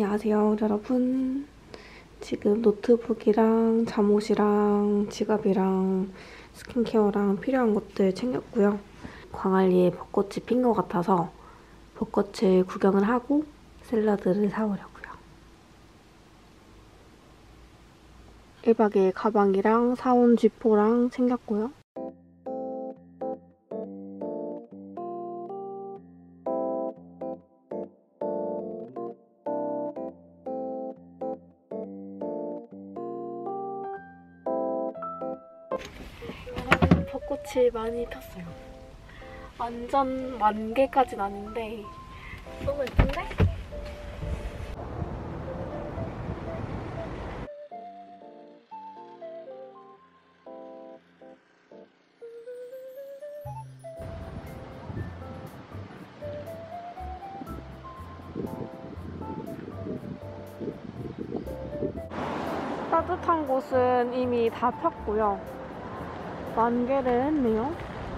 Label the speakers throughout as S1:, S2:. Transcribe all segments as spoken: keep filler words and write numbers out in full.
S1: 안녕하세요, 여러분. 지금 노트북이랑 잠옷이랑 지갑이랑 스킨케어랑 필요한 것들 챙겼고요. 광안리에 벚꽃이 핀 것 같아서 벚꽃을 구경을 하고 샐러드를 사오려고요. 일 박 이 일 가방이랑 사온 쥐포랑 챙겼고요. 여러분, 벚꽃이 많이 폈어요. 완전 만개까지는 아닌데 너무 예쁜데? 따뜻한 곳은 이미 다 폈고요. 만개를 했네요.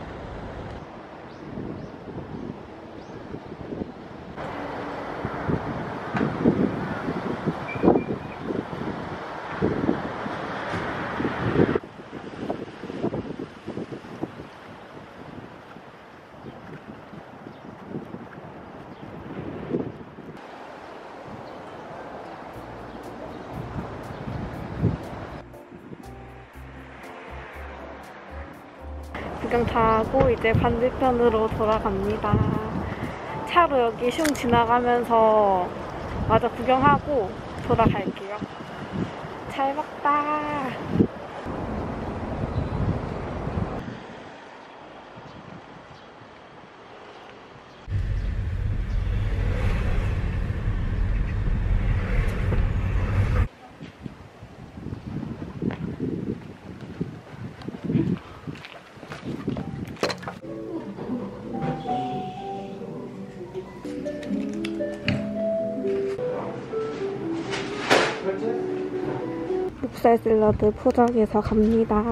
S1: 구경 다 하고 이제 반대편으로 돌아갑니다. 차로 여기 슝 지나가면서 마저 구경하고 돌아갈게요. 잘 먹다. 목살 샐러드 포장해서 갑니다.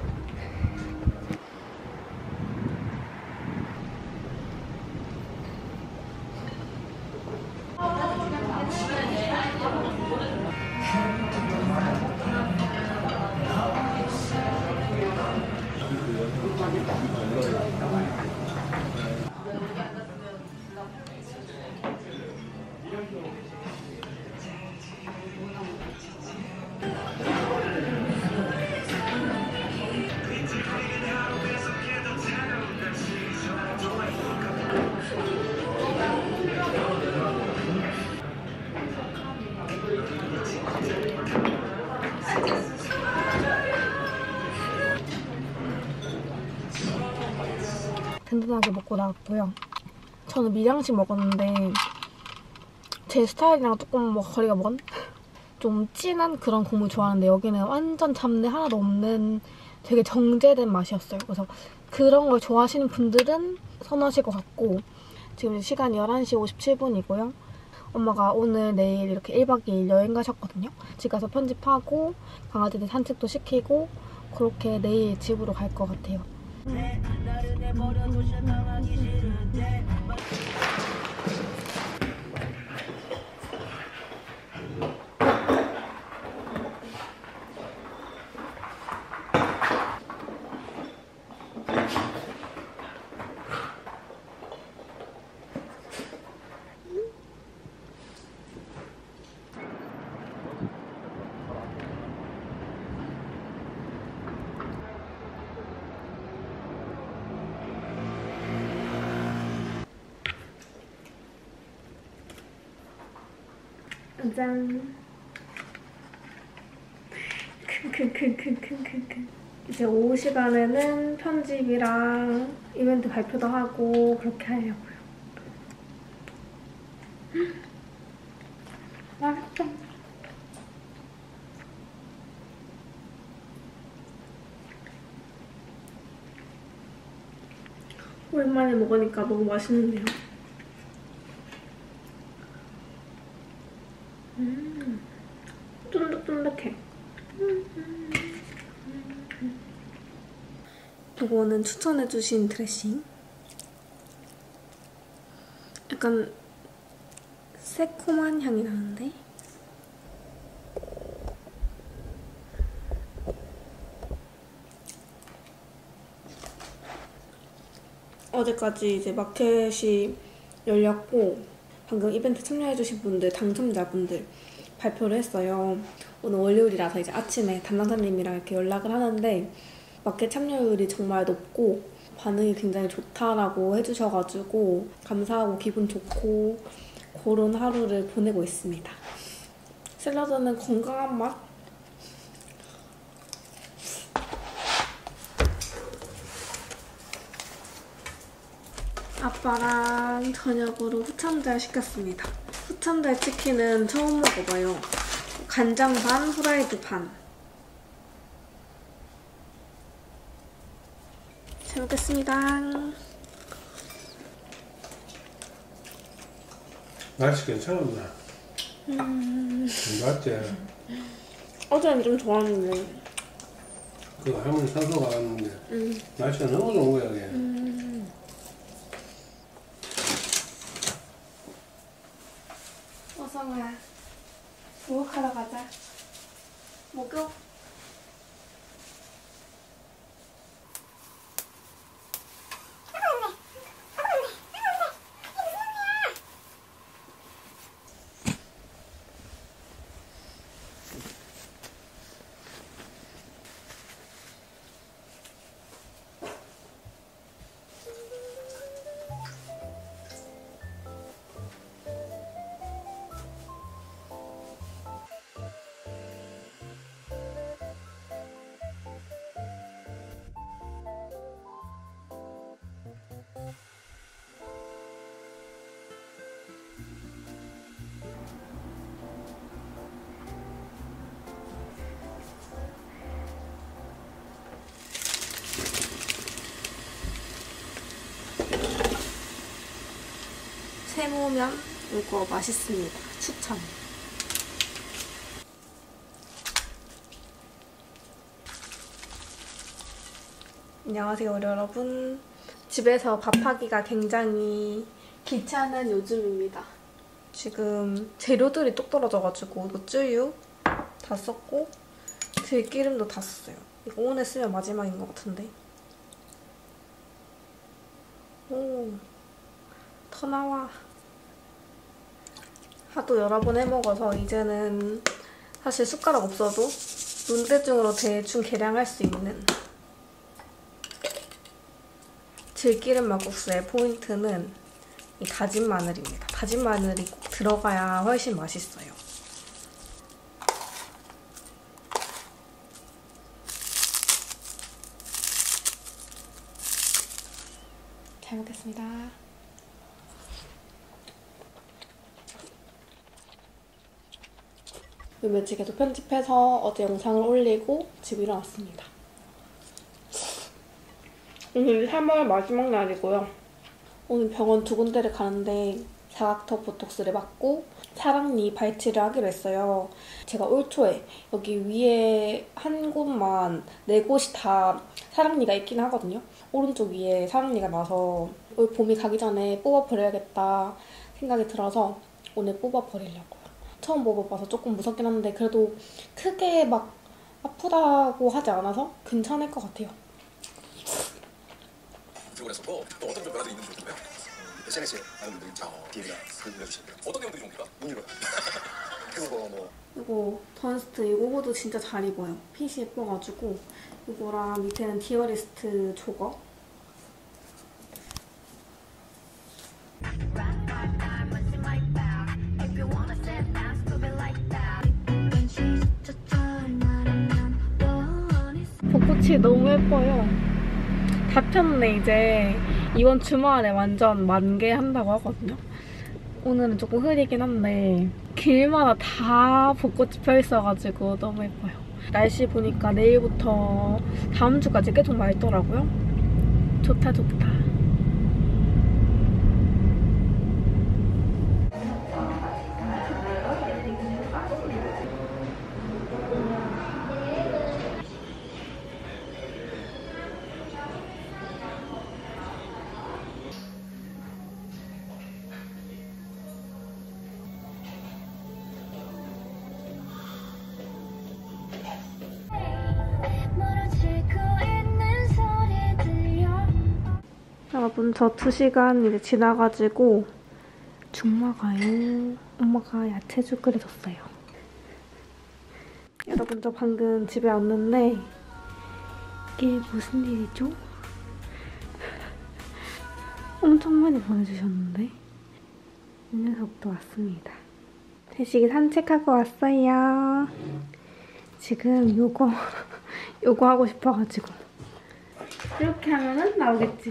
S1: 든든하게 먹고 나왔고요. 저는 밀양식 먹었는데 제 스타일이랑 조금 뭐 거리가 먼? 좀 진한 그런 국물 좋아하는데 여기는 완전 잡내 하나도 없는 되게 정제된 맛이었어요. 그래서 그런 걸 좋아하시는 분들은 선호하실 것 같고, 지금 시간이 열한 시 오십칠 분이고요. 엄마가 오늘 내일 이렇게 일 박 이 일 여행 가셨거든요. 집 가서 편집하고 강아지들 산책도 시키고 그렇게 내일 집으로 갈 것 같아요. 짠. 킁킁킁킁킁킁. 이제 오후 시간에는 편집이랑 이벤트 발표도 하고 그렇게 하려고요. 맛있다. 오랜만에 먹으니까 너무 맛있는데요. 음, 쫀득쫀득해. 이거는 추천해주신 드레싱. 약간 새콤한 향이 나는데? 어제까지 이제 마켓이 열렸고 방금 이벤트 참여해주신 분들, 당첨자분들 발표를 했어요. 오늘 월요일이라서 이제 아침에 담당자님이랑 이렇게 연락을 하는데 마켓 참여율이 정말 높고 반응이 굉장히 좋다라고 해주셔가지고 감사하고 기분 좋고 그런 하루를 보내고 있습니다. 샐러드는 건강한 맛? 아빠랑 저녁으로 후참잘 시켰습니다. 후참잘 치킨은 처음 먹어봐요. 간장 반, 후라이드 반. 잘 먹겠습니다.
S2: 날씨 괜찮았나?
S1: 음...
S2: 맞지?
S1: 어제는 좀 좋았는데.
S2: 그 할머니 산소 가봤는데
S1: 음.
S2: 날씨가 너무 좋은 거야 이게.
S1: 음... 어성아, 목욕하러 가자. 목욕? 세모면 이거 맛있습니다. 추천. 안녕하세요 여러분. 집에서 밥하기가 굉장히 귀찮은 요즘입니다. 지금 재료들이 뚝 떨어져가지고 이거 쯔유 다 썼고 들기름도 다 썼어요. 이거 오늘 쓰면 마지막인 것 같은데. 오, 더 나와. 하도 여러 번 해먹어서 이제는 사실 숟가락 없어도 눈대중으로 대충 계량할 수 있는. 들기름 막국수의 포인트는 이 다진 마늘입니다. 다진 마늘이 꼭 들어가야 훨씬 맛있어요. 잘 먹겠습니다. 며칠 계속 편집해서 어제 영상을 올리고 지금 일어났습니다. 오늘 삼월 마지막 날이고요. 오늘 병원 두 군데를 가는데 사각턱 보톡스를 맞고 사랑니 발치를 하기로 했어요. 제가 올 초에 여기 위에 한 곳만 네 곳이 다 사랑니가 있긴 하거든요. 오른쪽 위에 사랑니가 나서 올 봄이 가기 전에 뽑아버려야겠다 생각이 들어서 오늘 뽑아버리려고요. 처음 뽑아봐서 조금 무섭긴 한데 그래도 크게 막 아프다고 하지 않아서 괜찮을 것 같아요.
S3: 들고 했었고 또 어떤 좀 변화들이 있는지 좀 보면 에스엔에스에 많은 분들이 디엠이나 글 올려주시는데요. 어떤 내용들이 좋습니까? 문의로요. 그리고 뭐
S1: 이거 던스트 이거 호도 진짜 잘 입어요. 핏이 예뻐가지고 이거랑 밑에는 디어리스트 조거. 벚꽃이 너무 예뻐요. 다 폈네. 이제 이번 주말에 완전 만개한다고 하거든요. 오늘은 조금 흐리긴 한데 길마다 다 벚꽃이 펴있어가지고 너무 예뻐요. 날씨 보니까 내일부터 다음 주까지 계속 맑더라고요. 좋다 좋다. 여러분 저 두 시간 이제 지나가지고 죽먹어요. 엄마가 야채죽 끓여줬어요. 여러분 저 방금 집에 왔는데 이게 무슨 일이죠? 엄청 많이 보내주셨는데 이 녀석도 왔습니다. 대식이 산책하고 왔어요. 지금 요거 요거 하고 싶어가지고 이렇게 하면은 나오겠지.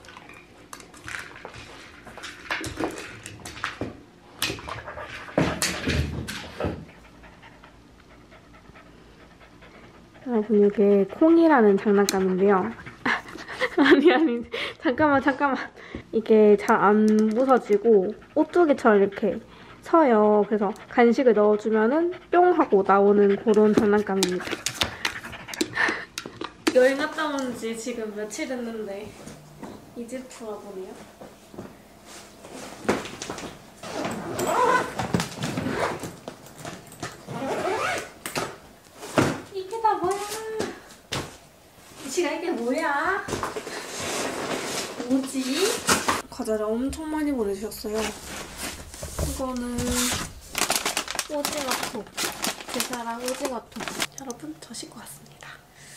S1: 여러분 이게 콩이라는 장난감인데요. 아니 아니 잠깐만 잠깐만. 이게 잘 안 부서지고 오뚜기처럼 이렇게 서요. 그래서 간식을 넣어주면은 뿅 하고 나오는 그런 장난감입니다. 여행 갔다 온 지 지금 며칠 됐는데 이제 돌아보네요. 이게 다 뭐야? 이치가 이게 뭐야? 뭐지? 과자를 엄청 많이 보내주셨어요. 이거는 오징어톡. 제 사랑 오징어톡. 여러분 저 씻고 왔습니다.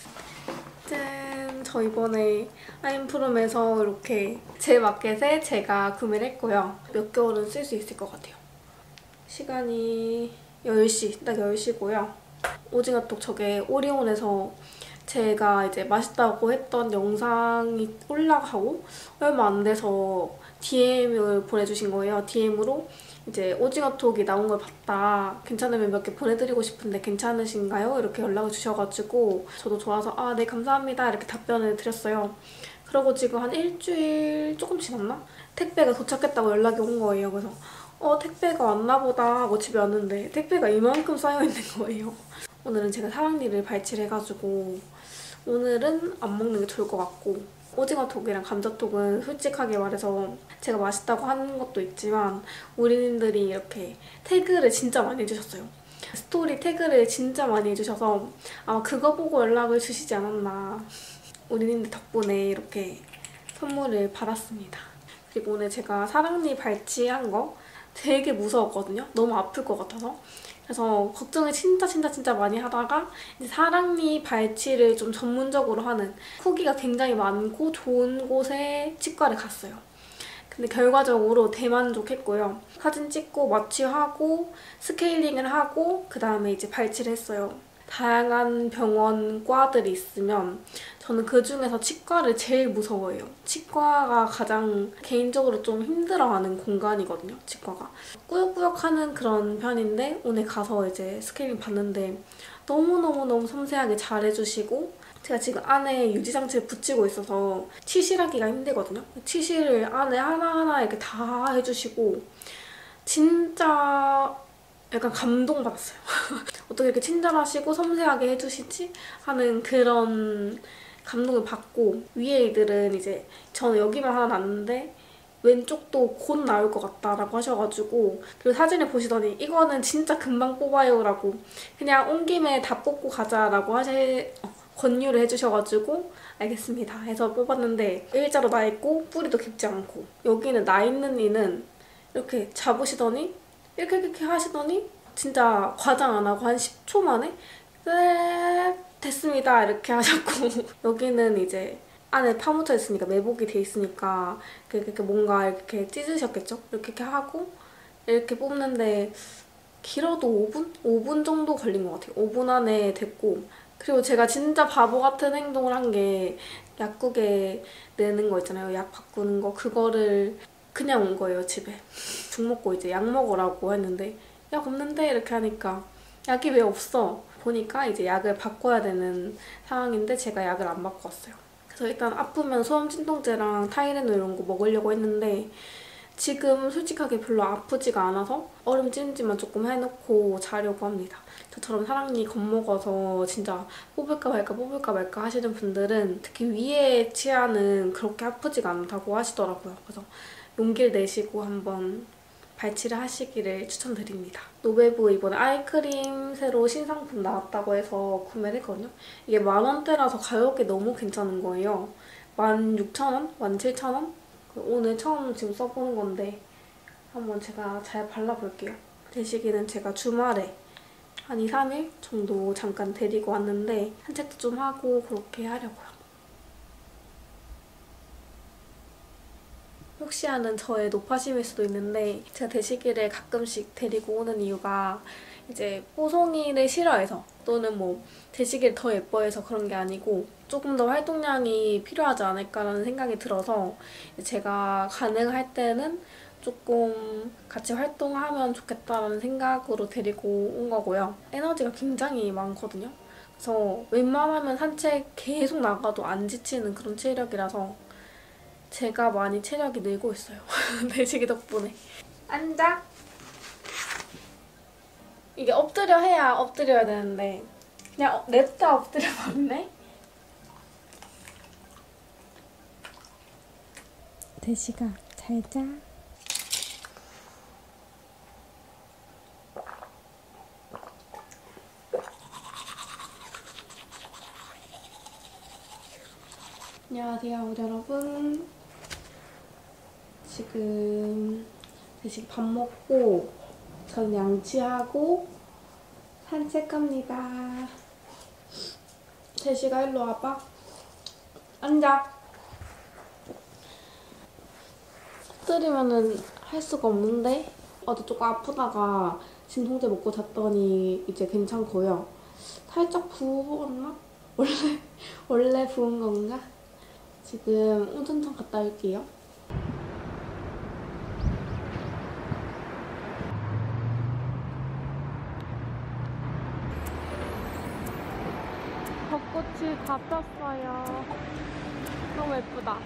S1: 짠! 저 이번에 아임프롬에서 이렇게 제 마켓에 제가 구매를 했고요. 몇 개월은 쓸 수 있을 것 같아요. 시간이 열 시, 딱 열 시고요. 오징어톡 저게 오리온에서 제가 이제 맛있다고 했던 영상이 올라가고 얼마 안 돼서 디엠을 보내주신 거예요. 디엠으로 이제 오징어톡이 나온 걸 봤다. 괜찮으면 몇 개 보내드리고 싶은데 괜찮으신가요? 이렇게 연락을 주셔가지고 저도 좋아서 아, 네 감사합니다 이렇게 답변을 드렸어요. 그러고 지금 한 일주일 조금 지났나? 택배가 도착했다고 연락이 온 거예요. 그래서 어 택배가 왔나 보다 하고 집에 왔는데 택배가 이만큼 쌓여있는 거예요. 오늘은 제가 사랑니를 발치를 해가지고 오늘은 안 먹는 게 좋을 것 같고 오징어톡이랑 감자톡은 솔직하게 말해서 제가 맛있다고 하는 것도 있지만 우리님들이 이렇게 태그를 진짜 많이 해주셨어요. 스토리 태그를 진짜 많이 해주셔서 아마 그거 보고 연락을 주시지 않았나. 우리님들 덕분에 이렇게 선물을 받았습니다. 그리고 오늘 제가 사랑니 발치한 거 되게 무서웠거든요. 너무 아플 것 같아서. 그래서 걱정을 진짜 진짜 진짜 많이 하다가 이제 사랑니 발치를 좀 전문적으로 하는 후기가 굉장히 많고 좋은 곳에 치과를 갔어요. 근데 결과적으로 대만족했고요. 사진 찍고 마취하고 스케일링을 하고 그 다음에 이제 발치를 했어요. 다양한 병원 과들이 있으면 저는 그중에서 치과를 제일 무서워해요. 치과가 가장 개인적으로 좀 힘들어하는 공간이거든요, 치과가. 꾸역꾸역하는 그런 편인데 오늘 가서 이제 스케일링 봤는데 너무너무너무 섬세하게 잘해주시고 제가 지금 안에 유지장치를 붙이고 있어서 치실하기가 힘들거든요. 치실을 안에 하나하나 이렇게 다 해주시고 진짜 약간 감동받았어요. 어떻게 이렇게 친절하시고 섬세하게 해주시지? 하는 그런 감동을 받고 위에 이들은 이제 저는 여기만 하나 났는데 왼쪽도 곧 나올 것 같다라고 하셔가지고 그리고 사진을 보시더니 이거는 진짜 금방 뽑아요 라고 그냥 온 김에 다 뽑고 가자라고 하시, 어, 권유를 해주셔가지고 알겠습니다 해서 뽑았는데 일자로 나 있고 뿌리도 깊지 않고 여기는 나 있는 이는 이렇게 잡으시더니 이렇게 이렇게 하시더니 진짜 과장 안 하고 한 십 초 만에 네, 됐습니다 이렇게 하셨고 여기는 이제 안에 파묻혀 있으니까 매복이 돼 있으니까 이렇게 뭔가 이렇게 찢으셨겠죠? 이렇게, 이렇게 하고 이렇게 뽑는데 길어도 오 분? 오 분 정도 걸린 것 같아요. 오 분 안에 됐고 그리고 제가 진짜 바보 같은 행동을 한 게 약국에 내는 거 있잖아요. 약 바꾸는 거 그거를 그냥 온 거예요, 집에. 죽 먹고 이제 약 먹으라고 했는데 약 없는데 이렇게 하니까 약이 왜 없어? 보니까 이제 약을 바꿔야 되는 상황인데 제가 약을 안 바꿔 왔어요. 그래서 일단 아프면 소염 진통제랑 타이레놀 이런 거 먹으려고 했는데 지금 솔직하게 별로 아프지가 않아서 얼음 찜질만 조금 해놓고 자려고 합니다. 저처럼 사랑니 겁먹어서 진짜 뽑을까 말까 뽑을까 말까 하시는 분들은 특히 위에 치아는 그렇게 아프지가 않다고 하시더라고요. 그래서 용기를 내시고 한번 발치를 하시기를 추천드립니다. 노베브 이번에 아이크림 새로 신상품 나왔다고 해서 구매를 했거든요. 이게 만 원대라서 가격이 너무 괜찮은 거예요. 만 육천 원? 만 칠천 원? 오늘 처음 지금 써보는 건데 한번 제가 잘 발라볼게요. 대식이는 제가 주말에 한 이, 삼 일 정도 잠깐 데리고 왔는데 산책도 좀 하고 그렇게 하려고요. 혹시 아는 저의 노파심일 수도 있는데 제가 대식이를 가끔씩 데리고 오는 이유가 이제 뽀송이를 싫어해서 또는 뭐 대식이를 더 예뻐해서 그런 게 아니고 조금 더 활동량이 필요하지 않을까라는 생각이 들어서 제가 가능할 때는 조금 같이 활동하면 좋겠다라는 생각으로 데리고 온 거고요. 에너지가 굉장히 많거든요. 그래서 웬만하면 산책 계속 나가도 안 지치는 그런 체력이라서 제가 많이 체력이 늘고 있어요. 대식이 덕분에. 앉아. 이게 엎드려 해야 엎드려야 되는데 그냥 냅다 엎드려 버리네.
S4: 대식아, 잘 자.
S1: 안녕하세요 여러분. 지금 대식 밥 먹고 전 양치하고 산책 갑니다. 대식아 일로 와봐. 앉아. 엎드리면은 할 수가 없는데 어제 조금 아프다가 진통제 먹고 잤더니 이제 괜찮고요. 살짝 부었나? 원래 원래 부은 건가? 지금 온천천 갔다 올게요. 벚꽃이 다 폈어요. 너무 예쁘다.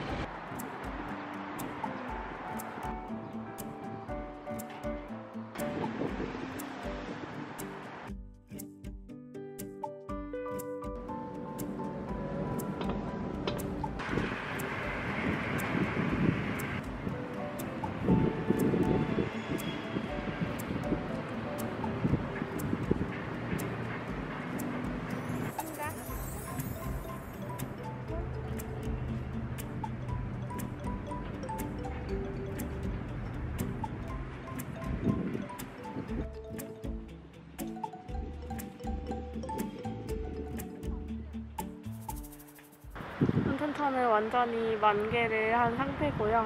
S1: 온천천은 완전히 만개를 한 상태고요.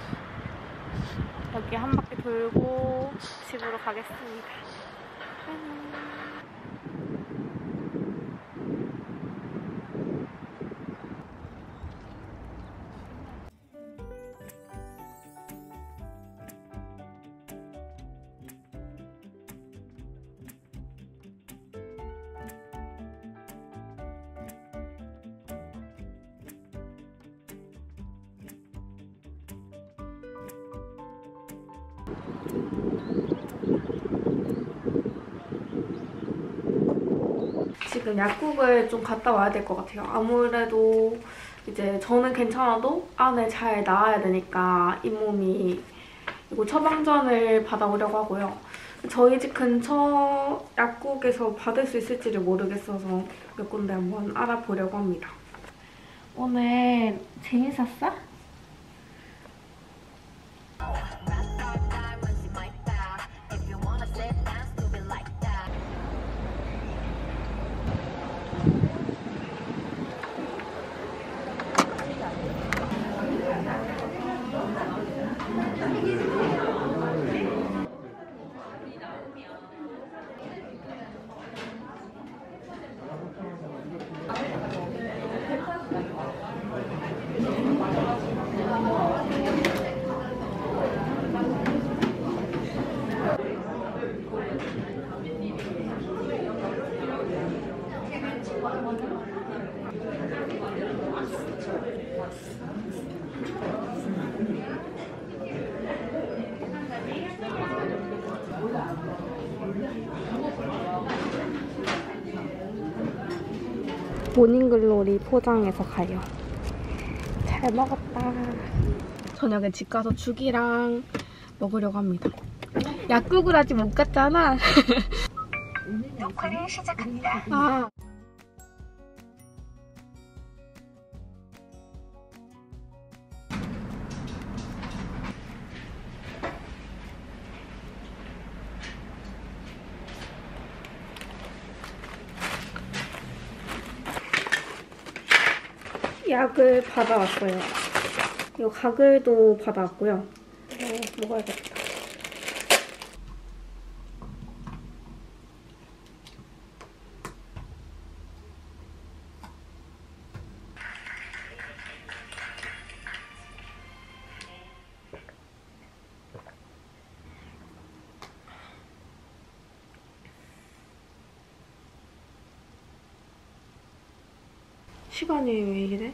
S1: 여기 한 바퀴 돌고 집으로 가겠습니다. 지금 약국을 좀 갔다 와야 될 것 같아요. 아무래도 이제 저는 괜찮아도 안에 잘 나아야 되니까 잇몸이 이거 처방전을 받아오려고 하고요. 저희 집 근처 약국에서 받을 수 있을지를 모르겠어서 몇 군데 한번 알아보려고 합니다. 오늘 재밌었어? 모닝글로리 포장해서 가요. 잘 먹었다. 저녁에 집 가서 죽이랑 먹으려고 합니다. 약국을 아직 못 갔잖아.
S5: 녹화를 시작합니다.
S1: 아. 약을 받아왔어요. 이거 가글도 받아왔고요. 이거 먹어야겠다. 시간이 왜 이래?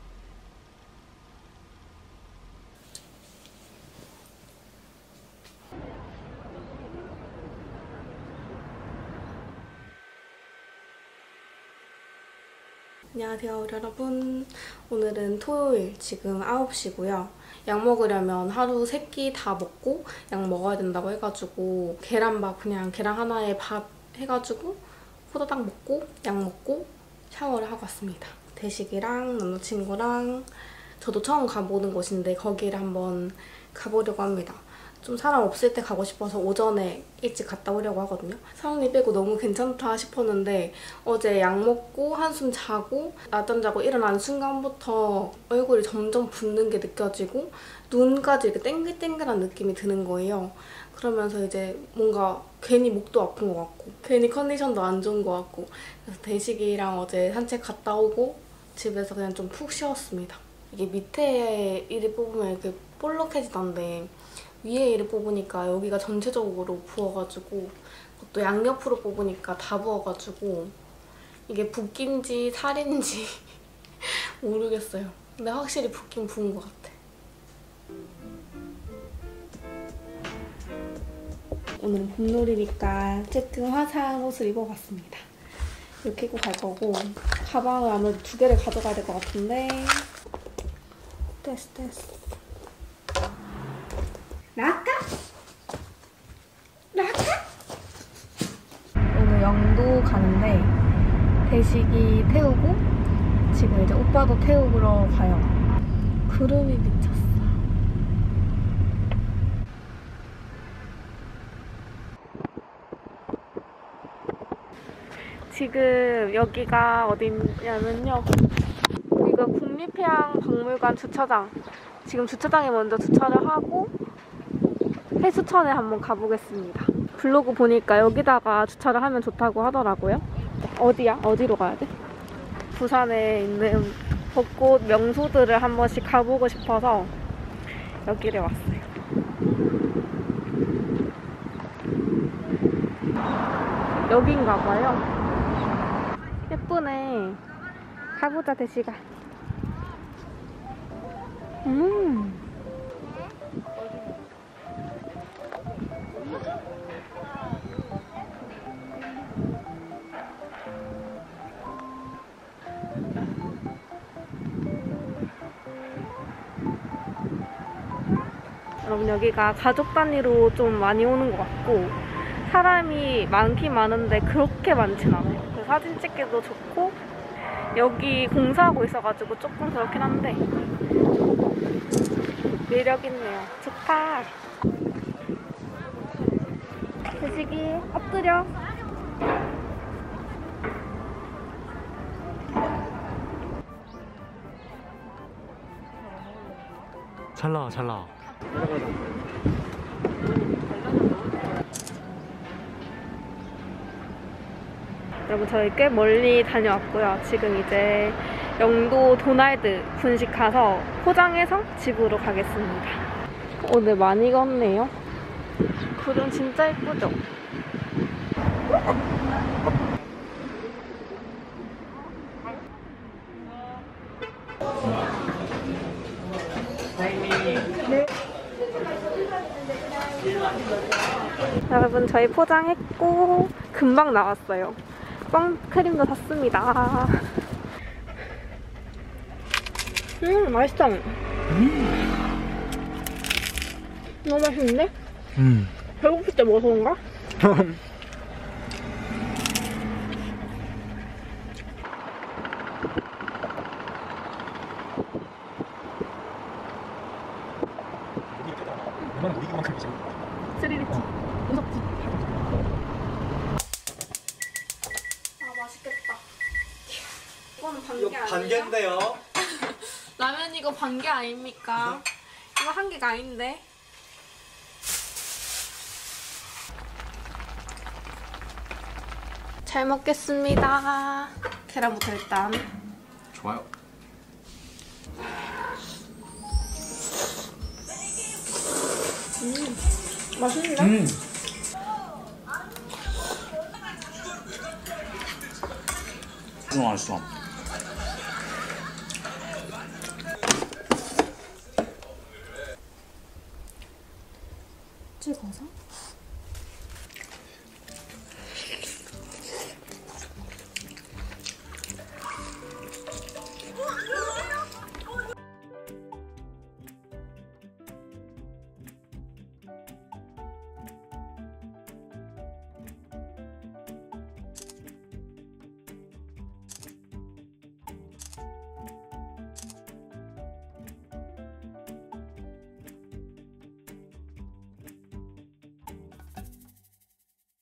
S1: 안녕하세요 여러분. 오늘은 토요일 지금 아홉 시고요. 약 먹으려면 하루 세 끼 다 먹고 약 먹어야 된다고 해가지고 계란밥 그냥 계란 하나에 밥 해가지고 호다닥 먹고 약 먹고 샤워를 하고 왔습니다. 대식이랑 남자친구랑 저도 처음 가보는 곳인데 거기를 한번 가보려고 합니다. 좀 사람 없을 때 가고 싶어서 오전에 일찍 갔다 오려고 하거든요. 사람이 빼고 너무 괜찮다 싶었는데 어제 약 먹고 한숨 자고 낮잠 자고 일어나는 순간부터 얼굴이 점점 붓는 게 느껴지고 눈까지 이렇게 땡글땡글한 느낌이 드는 거예요. 그러면서 이제 뭔가 괜히 목도 아픈 것 같고 괜히 컨디션도 안 좋은 것 같고 그래서 대식이랑 어제 산책 갔다 오고 집에서 그냥 좀 푹 쉬었습니다. 이게 밑에 이를 뽑으면 이렇게 볼록해지던데 위에 이를 뽑으니까 여기가 전체적으로 부어가지고 또 양옆으로 뽑으니까 다 부어가지고 이게 붓기인지 살인지 모르겠어요. 근데 확실히 붓긴 부은 것 같아. 오늘은 봄놀이니까 어쨌든 화사한 옷을 입어봤습니다. 이렇게 입고 갈 거고 가방을 아무래도 두 개를 가져가야 될 것 같은데 됐어 됐어. 나갈까? 나갈까? 오늘 영도 가는데 대식이 태우고 지금 이제 오빠도 태우러 가요. 구름이 미쳤어. 지금 여기가 어디냐면요. 여기가 국립해양박물관 주차장. 지금 주차장에 먼저 주차를 하고 해수천에 한번 가보겠습니다. 블로그 보니까 여기다가 주차를 하면 좋다고 하더라고요. 어디야? 어디로 가야 돼? 부산에 있는 벚꽃 명소들을 한 번씩 가보고 싶어서 여기를 왔어요. 여긴가 봐요. 예쁘네. 가보자 대식아. 음. 여러분 여기가 가족 단위로 좀 많이 오는 것 같고 사람이 많긴 많은데 그렇게 많진 않아요. 그래서 사진 찍기도 좋고 여기 공사하고 있어가지고 조금 그렇긴 한데 매력있네요. 좋다. 대식이 엎드려.
S5: 잘 나와 잘 나와.
S1: 여러분 저희 꽤 멀리 다녀왔고요. 지금 이제 영도 도날드 분식 가서 포장해서 집으로 가겠습니다. 오늘 많이 걷네요. 구름 진짜 예쁘죠? 네. 여러분 저희 포장했고 금방 나왔어요. 선크림도 샀습니다. 음 맛있다. 음. 너무 맛있는데?
S5: 음.
S1: 배고플 때 먹어서 그런가?
S5: 얼마나 놀이기만큼 이제.
S1: 스리리치 무섭지? 아 맛있겠다. 이건 반개 아니에요?
S5: 반개인데요.
S1: 라면 이거 반 개 아닙니까? 이거 한 개가 아닌데. 잘 먹겠습니다. 계란부터 일단.
S3: 좋아요.
S1: 음, 맛있는데?
S3: 음. 너무 맛있어.
S4: 찍어서